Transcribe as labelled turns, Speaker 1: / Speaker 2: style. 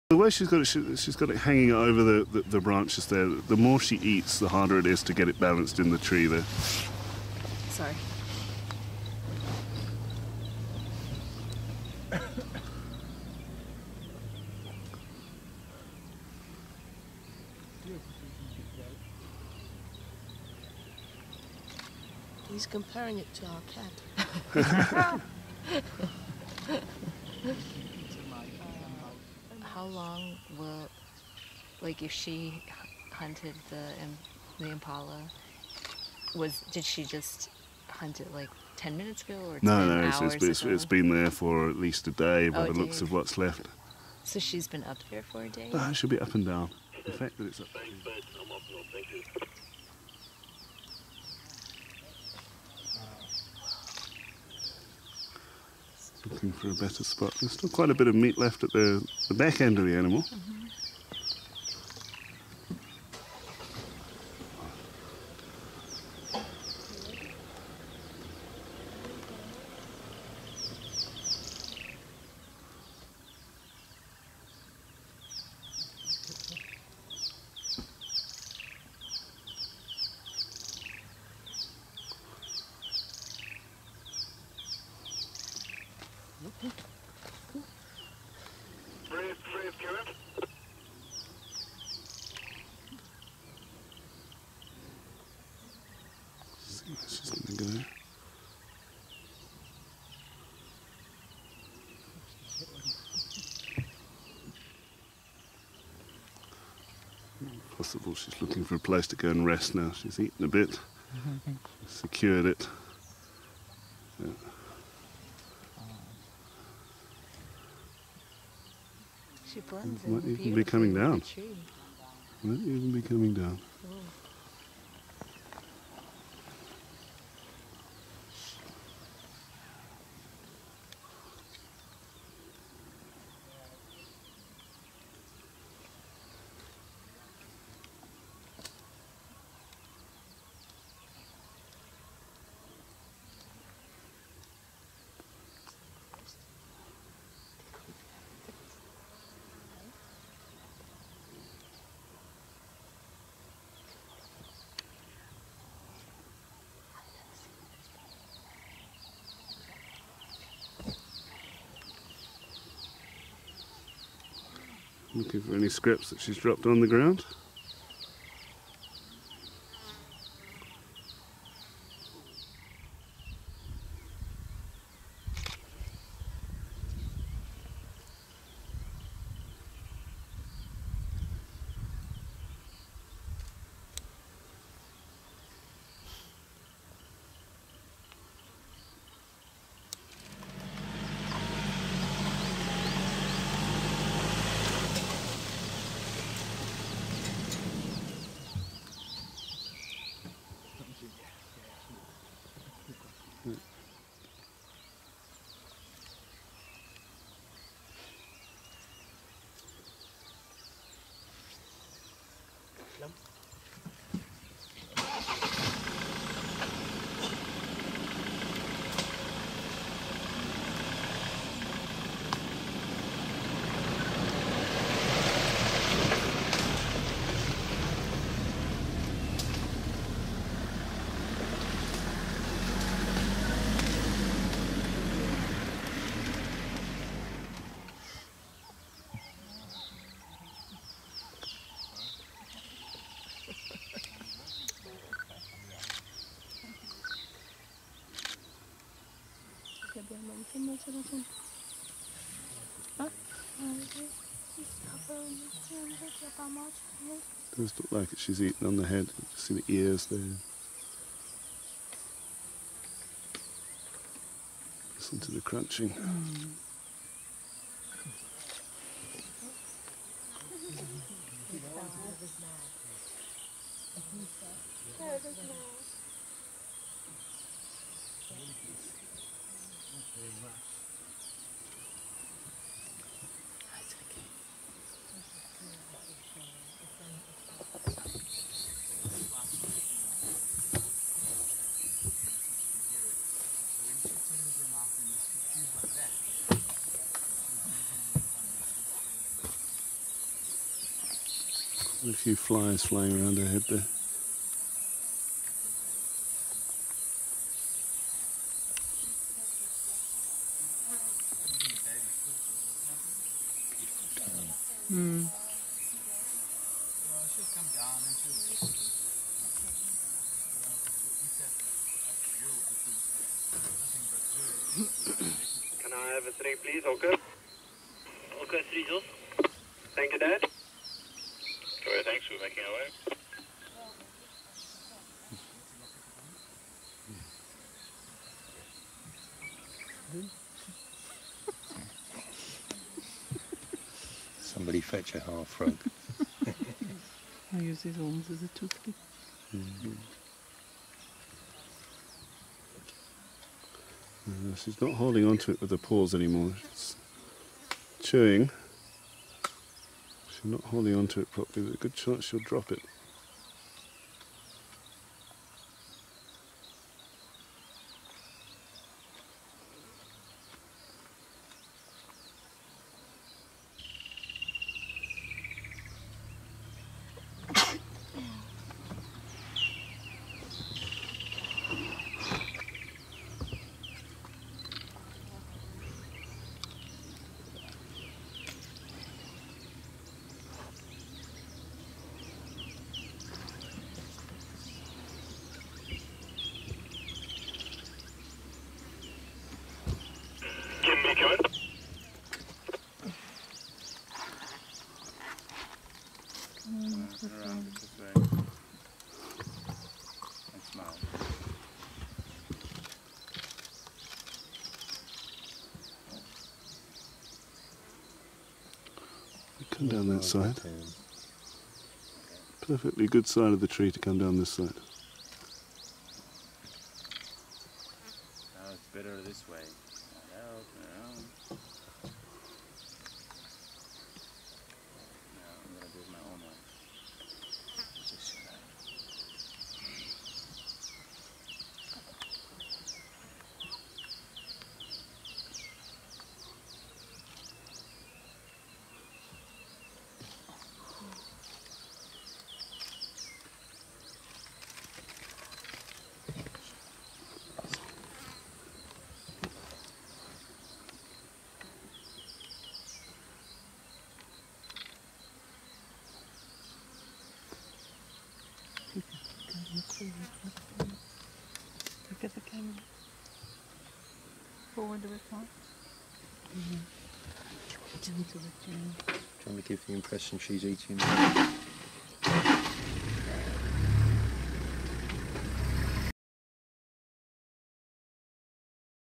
Speaker 1: The way she's got it, she's got it hanging over the branches there. The more she eats, the harder it is to get it balanced in the tree there.
Speaker 2: Sorry. He's comparing it to our cat.
Speaker 3: How long will, like, if she hunted the impala, did she just hunt it like 10 minutes ago, or
Speaker 1: No,
Speaker 3: it's
Speaker 1: been there for at least a day by the looks of what's left.
Speaker 3: So she's been up there for a day?
Speaker 1: It should be up and down. The fact that it's up. Looking for a better spot. There's still quite a bit of meat left at the back end of the animal. See where she's going to go. Possible she's looking for a place to go and rest now. She's eaten a bit, secured it. Yeah.
Speaker 3: She blends
Speaker 1: Might
Speaker 3: in
Speaker 1: even be coming down.
Speaker 3: with the tree.
Speaker 1: Might even be coming down.
Speaker 3: Ooh.
Speaker 1: Looking for any scraps that she's dropped on the ground. Does look like it. She's eaten on the head. You can see the ears there. Listen to the crunching. A few flies flying around her head there.
Speaker 4: Mm.
Speaker 5: Can I have a 3, please, Oka? Oka 3, Jos. Thank you, Dad.
Speaker 6: Okay, thanks for making our way.
Speaker 7: Somebody fetch a half frog.
Speaker 4: I use his arms as a toothpick.
Speaker 1: She's not holding on to it with her paws anymore. She's chewing. She's not holding on to it properly. There's a good chance she'll drop it.
Speaker 6: Give me coming.
Speaker 7: Around this way. And smile.
Speaker 1: Come down that side. Perfectly good side of the tree to come down this side.
Speaker 7: Now it's better this way. Now I'm gonna do it my own way. Just shut up.
Speaker 4: Look at the camera. Forward a bit more. Gentle with Jane.
Speaker 7: Trying to give the impression she's eating.